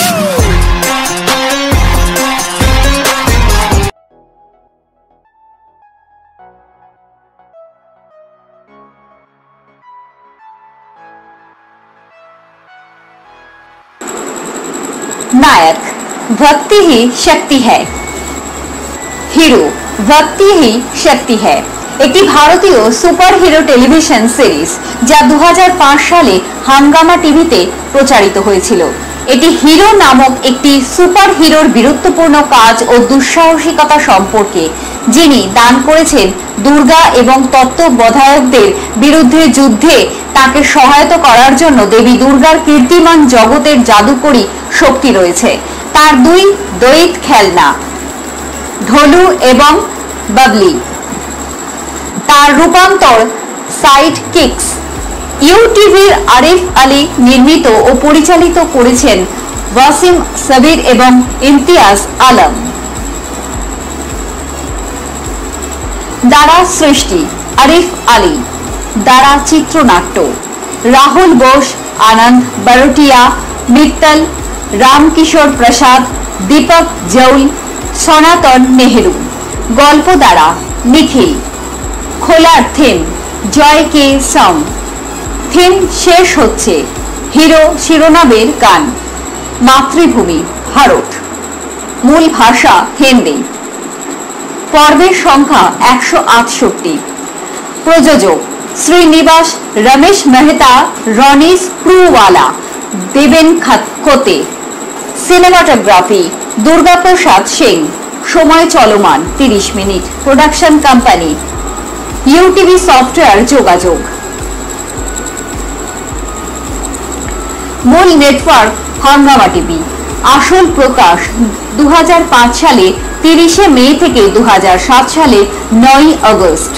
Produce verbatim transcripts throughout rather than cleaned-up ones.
नायक, भक्ति ही शक्ति है। হিরো, ভক্তি হি শক্তি है একটি ভারতীয় সুপার হিরো টেলিভিশন সিরিজ যা দু হাজার পাঁচ সালে হাঙ্গামা টিভিতে প্রচারিত হয়েছিল। এটি হিরো নামক একটি সুপার হিরোর বীরত্বপূর্ণ কাজ ও দুঃসাহসিকতা সম্পর্কে, যিনি দান করেছেন দুর্গা এবং তত্ত্ববোধায়কদের বিরুদ্ধে যুদ্ধে তাকে সহায়তা করার জন্য দেবী দুর্গার কীর্তিমান জগতের জাদুকরী শক্তি রয়েছে। তার দুই দ্বৈত খেলনা ঢোলু এবং বাবলি, তার রূপান্তর সাইড কিকস। ইউটিভির আরিফ আলী নির্মিত ও পরিচালিত করেছেন ওয়াসিম সাবির এবং ইমতিয়াজ আলম। দ্বারা সৃষ্টি আরিফ আলী, দ্বারা চিত্রনাট্য রাহুল বোস, আনন্দ বারোটিয়া, মিত্তল, রামকিশোর প্রসাদ, দীপক জৌল, সনাতন নেহেরু। গল্প দ্বারা নিখিল। খোলার থিম জয় কে সং। থিম শেষ হচ্ছে হিরো শিরোনামের গান। মাতৃভূমি ভারত, মূল ভাষা হিন্দি। পর্বের সংখ্যা একশো আটষট্টি। প্রযোজক শ্রীনিবাস, রমেশ মেহতা, রনিস ক্রুওয়ালা, দেবেন খোতে। সিনেমাটোগ্রাফি দুর্গাপ্রসাদ সিং। সময় চলমান তিরিশ মিনিট। প্রোডাকশন কোম্পানি ইউটিভি সফটওয়্যার যোগাযোগ। মূল নেটওয়ার্ক হাঙ্গামা টিভি। আসল প্রকাশ দু হাজার পাঁচ সালে তিরিশে মে থেকে দু হাজার সাত সালে নয় আগস্ট।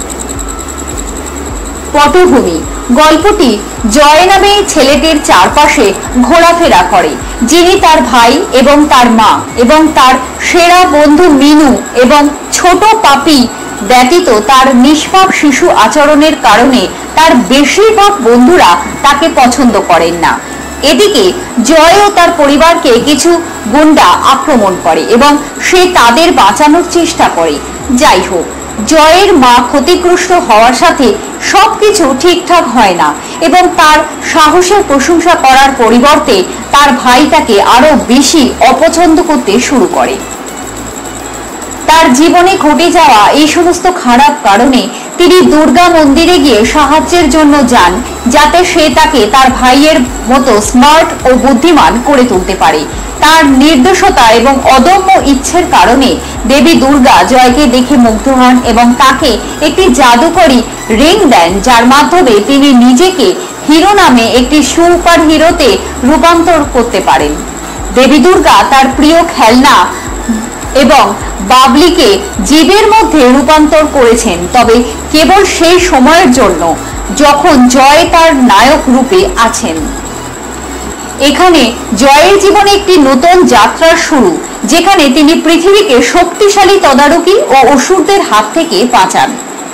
পটভূমি গল্পটি জয় নামে ছেলেটির চারপাশে ঘোরাফেরা করে, যিনি তার ভাই এবং তার মা এবং তার সেরা বন্ধু মিনু এবং ছোট পাপি ব্যতীত তার নিষ্পাপ শিশু আচরণের কারণে তার বেশিরভাগ বন্ধুরা তাকে পছন্দ করেন না। এদিকে জয় ও তার পরিবারকে কিছু গুন্ডা আক্রমণ করে এবং সে তাদের বাঁচানোর চেষ্টা করে। যাই হোক, জয়ের মা ক্ষতিগ্রস্ত হওয়ার সাথে সবকিছু ঠিকঠাক হয় না এবং তার সাহসের প্রশংসা করার পরিবর্তে তার ভাই তাকে আরো বেশি অপছন্দ করতে শুরু করে। তার জীবনে ঘটে যাওয়া এই সমস্ত খারাপ কারণে তিনি দুর্গা মন্দিরে গিয়ে সাহায্যের জন্য যান, যাতে সে তাকে তার ভাইয়ের মতো স্মার্ট ও বুদ্ধিমান করে তুলতে পারে। তার নির্দোষতা এবং অদম্য ইচ্ছের কারণে দেবী দুর্গা জয়কে দেখে মুগ্ধ হন এবং তাকে একটি জাদুকরী রিং দেন, যার মাধ্যমে তিনি নিজেকে হিরো নামে একটি সুপার হিরোতে রূপান্তর করতে পারেন। দেবী দুর্গা তার প্রিয় খেলনা এবং বাবলিকে জীবের মধ্যে রূপান্তর করেছেন, তবে কেবল সেই সময়ের জন্য যখন জয় তার নায়ক রূপে আছেন। এখানে জয়ের জীবনে একটি নতুন যাত্রার শুরু, যেখানে তিনি পৃথিবীকে শক্তিশালী তদারকি ও অসুরদের হাত থেকে বাঁচান।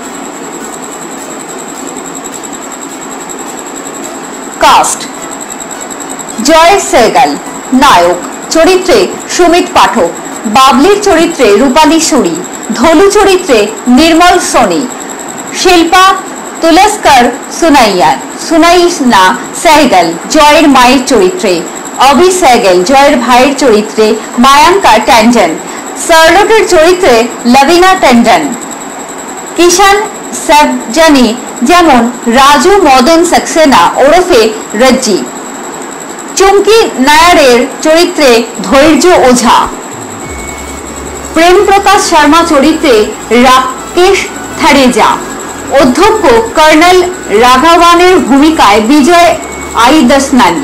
কাস্ট জয় সেহগাল নায়ক, চরিত্রে সুমিত পাঠক, বাবলির চরিত্রে রূপালী সুরি, ধলু চরিত্রে নির্মল সোনি, শিল্পা তুলস্কর সুনাইয়া সুনাইনা সেহগাল জয়ের মায়ের চরিত্রে, অভি সেহগাল জয়ের ভাইয়ের চরিত্রে মায়াঙ্কা ট্যান্ডন, শার্লটের চরিত্রে লভিনা ট্যান্ডন, কিষান সাবজানি যেমন রাজু মদন সাক্সেনা ওরফে রজ্জি, চুমকি নায়ারের চরিত্রে ধৈর্য ওঝা, প্রেম প্রকাশ শর্মা চরিত্রে রাকেশ থারেজা, অধ্যক্ষ কর্নেল রাঘবানের ভূমিকায় বিজয় আইদসনানি,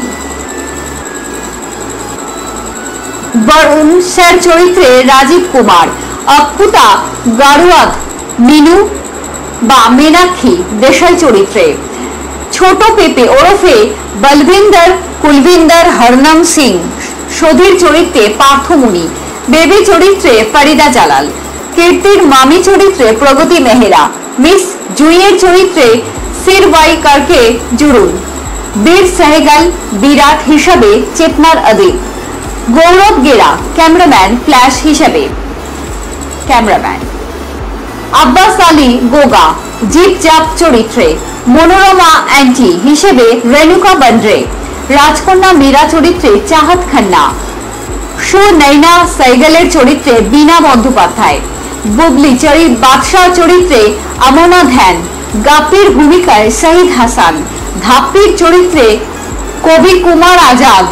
বরুণ স্যার চরিত্রে রাজীব কুমার, অক্ষুতা গারুয়াদ মিনু বা মীনাক্ষী দেশাই চরিত্রে, ছোট পেপে ওরফে বলভিন্দর কুলভিন্দর হরনাম সিং সধীর চরিত্রে পার্থমুনি, বেবি চরিত্রে ফরিদা জালাল, কীর্তির মামি চরিত্রে প্রগতি মেহরা, মিস জুইয়ের চরিত্রে সিরওয়াইকারকে জুরুন, বীর সেহগাল বিরাট হিসাবে চেতনার আদিব, গৌরব গেরা ক্যামেরাম্যান ফ্ল্যাশ হিসেবে ক্যামেরাম্যান আব্বাস আলী গোগা জিপ জাপ চরিত্রে, মনোরমা অ্যান্টি হিসেবে রেণুকা বন্দ্রে, রাজকন্যা মীরা চরিত্রে চাহাত খান্না, শো নৈনা সাইগলের চরিত্রে বীণা বন্দ্যোপাধ্যায়, বুবলি চরিত বাদশাহ চরিত্রে আমনা ধ্যান, গাপ্পির ভূমিকায় শহীদ হাসান, ধাপ্পির চরিত্রে কবি কুমার আজাদ,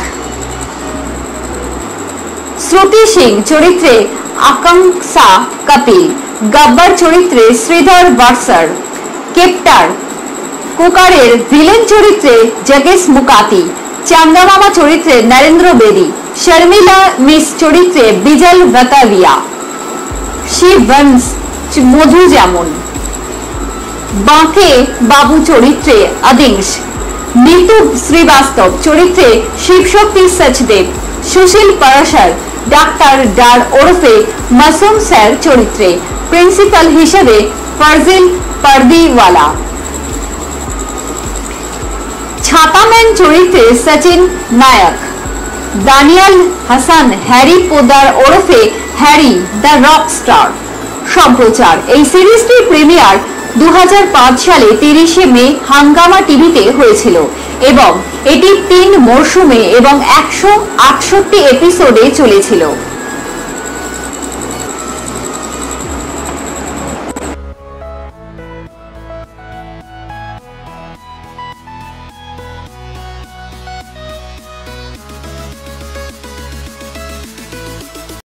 শ্রুতি সিং চরিত্রে আকাঙ্ক্ষা কপিল, গব্বর চরিত্রে শ্রীধর বার্সার, কেপ্টার কুকারের ভিলেন চরিত্রে জগেশ মুকাতি, চাঙ্গামামা চরিত্রে নরেন্দ্র বেদি, শর্মিলা মিস চরিত্রে বিজল ভতাভিয়া, শিববংশ মধু যেমন, বাঁকে বাবু চরিত্রে অদিংশ, নিতু শ্রীবাস্তব চরিত্রে শিবশক্তি সচদেব, সুশীল পরাশর ডাক্তার ডার ওরফে মাসুম স্যার চরিত্রে, প্রিন্সিপাল হিসেবে ফারজিল পারদিওয়ালা, ছাতাম্যান চরিত্রে সচিন নায়ক, দানিয়াল হাসান হ্যারি পোদ্দার ওরফে হ্যারি দ্য রক স্টার। সম্প্রচার এই সিরিজটির প্রিমিয়ার দু হাজার পাঁচ সালে তিরিশে মে হাঙ্গামা টিভিতে হয়েছিল এবং এটি তিন মরশুমে এবং একশো আটষট্টি এপিসোডে চলেছিল।